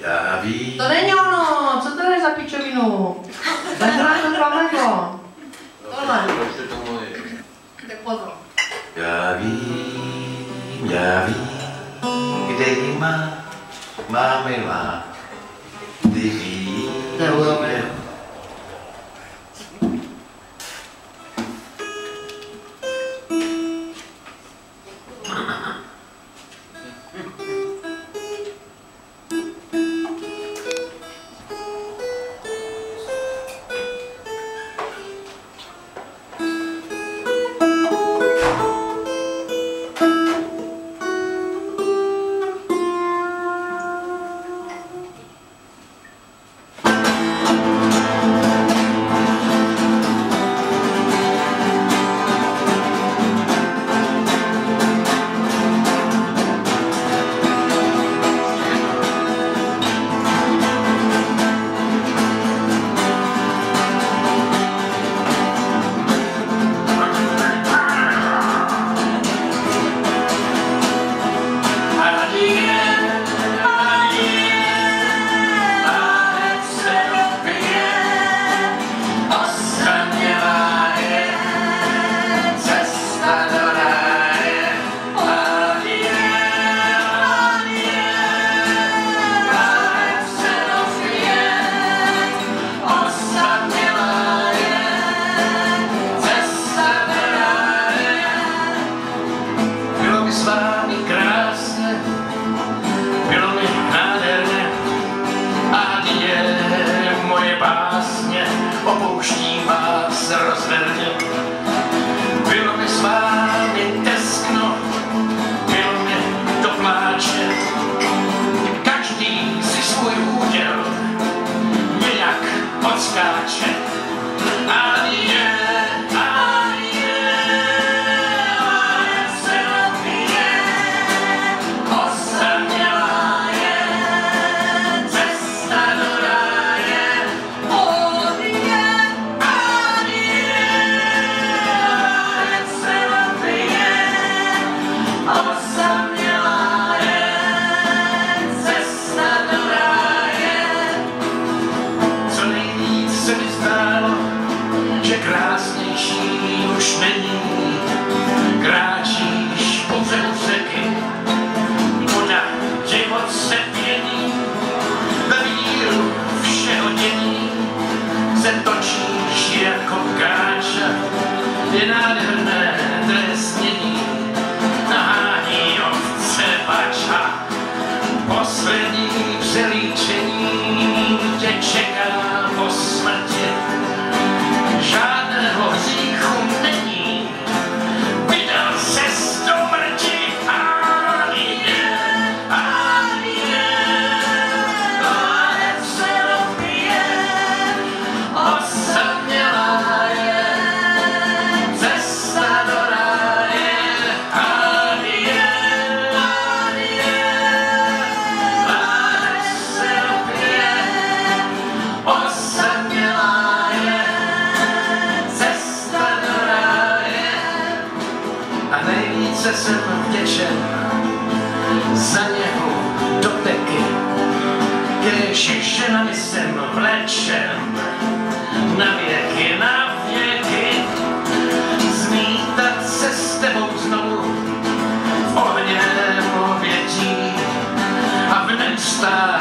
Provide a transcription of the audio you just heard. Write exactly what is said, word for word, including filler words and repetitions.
Já vím. To není ono, co to je za pičovinu? Zahrá to flamenko. Tohle. Proč to moje? Tak pozor. Já vím, já vím, kde ji má, má milá. Ty víš, To je úroveň. Opouštím vás rozverně. Bylo mi s vámi teskno, bylo mi do pláče. Každý si svůj úděl nějak odskáče. Adie, adie, láhev se napije, osamělá je cesta do ráje. Krásnější už není, kráčíš po břehu řeky, voda divoce pění, ve víru všeho dění se točíš jako káča, je nádherné trestnění, nahání ovce bača, poslední přelíčení tě čeká po smrti. Žádného hříchu není, vydal ses do mrti. Adie, adie, láhev se opije, osamělá je cesta do ráje. Adie, adie, láhev se opije, osamělá je cesta do ráje. A nejvíce jsem vděčen za něhu do teky, kež ženami jsem vlečen na věky, na věky. Zmítat se s tebou znovu v ohněném obětí a v něm stát